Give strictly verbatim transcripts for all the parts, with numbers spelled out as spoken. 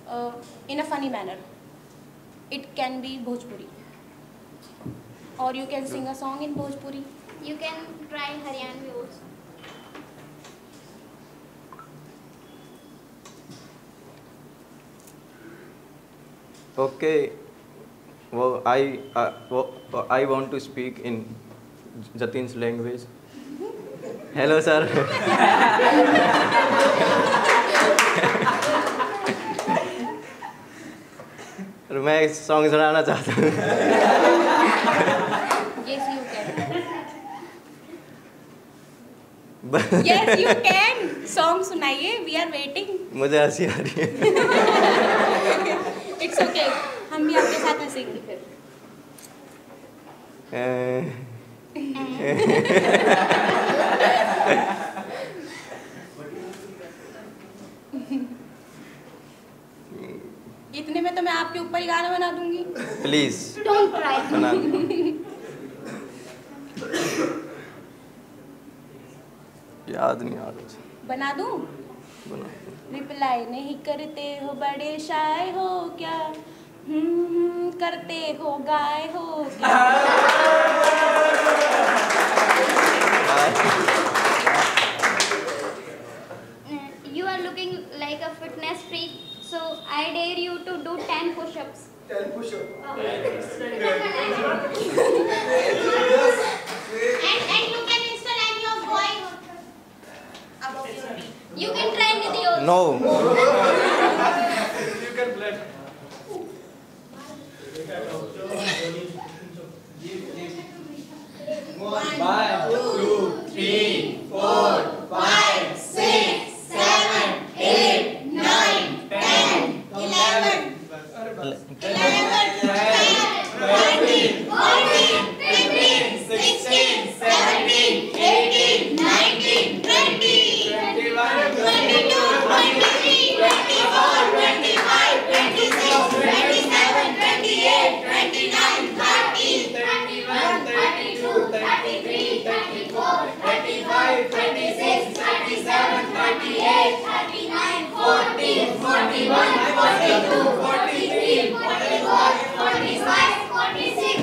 uh, in a funny manner. It can be Bhojpuri. Or you can sing a song in Bhojpuri. You can try Haryanvi also. Okay. Well, I uh, well, I want to speak in Jatin's language. Hello, sir. मैं एक song सुनाना चाहता हूँ. Yes, you can. Yes, you can. Song सुनाइए. We are waiting. मुझे हंसी आ रही है. It's okay. हम भी आपके साथ हंसेंगे फिर. इतने में तो मैं आपके ऊपर ही गाना बना दूंगी. प्लीज. Don't try. बना दो. याद नहीं आ रहा. बना दूं? बना. रिप्लाई नहीं करते हो, बड़े शाय हो क्या? हम्म करते हो गाय हो क्या? You are looking like a fitness freak, so I dare you to do ten push-ups. ten push-ups. Oh. and and you can install any of boy. You can try Nidhi also. No. You can play. One, two, three, four, five, six, seven, eight, nine, ten, eleven, eleven, twelve, thirteen, fourteen, fifteen, sixteen, seventeen, eighteen, nineteen, twenty, twenty-one, twenty-two, twenty-three, twenty-four, twenty-five, twenty-six, twenty-seven, twenty-eight, twenty-nine, thirty, thirty-one, thirty-two, thirty-three, thirty-four, thirty-five, thirty-six, thirty-seven, thirty-eight, thirty-nine, forty, forty-one, forty-two, forty-three, forty-four, forty-five, forty-six,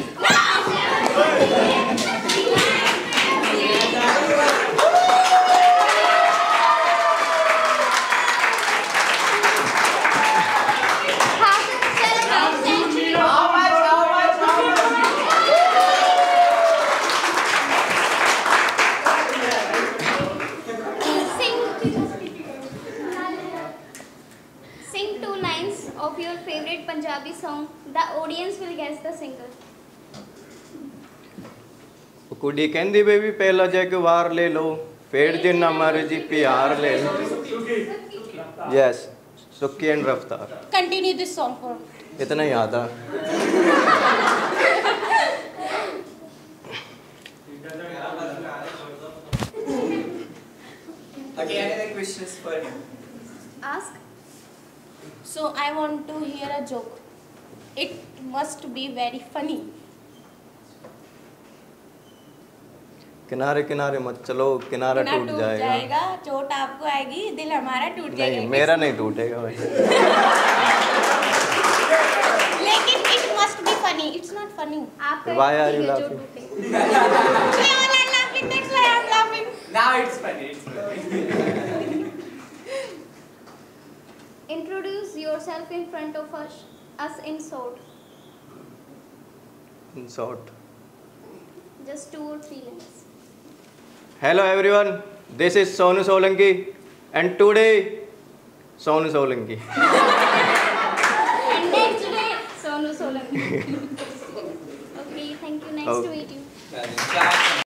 Sing two lines of your favorite Punjabi song. The audience will guess the singer. कुड़ी कहंदी baby पहला जग वार ले लो, फेड़ जिन्ना मर्जी प्यार ले लो. Yes, Sukki and Raftaar. Continue this song for. इतना ही आता. Okay, any questions for him? Ask. So I want to hear a joke. It must be very funny. किनारे किनारे मत चलो, किनारा किनारा टूट जाएगा. जाएगा, चोट आपको आएगी, दिल हमारा टूट जाएगा. नहीं, मेरा नहीं टूटेगा भाई. लेकिन it must be funny. It's not funny. आपका Why are you जो laughing? टूटे. We all are laughing. That's why I'm laughing. Now it's funny. It's funny. Introduce yourself in front of us, us in short. In short. Just two or three lines. Hello everyone, this is Sonu Solanki and today Sonu Solanki. And next day, Sonu Solanki. Okay, thank you. Nice Okay. to meet you.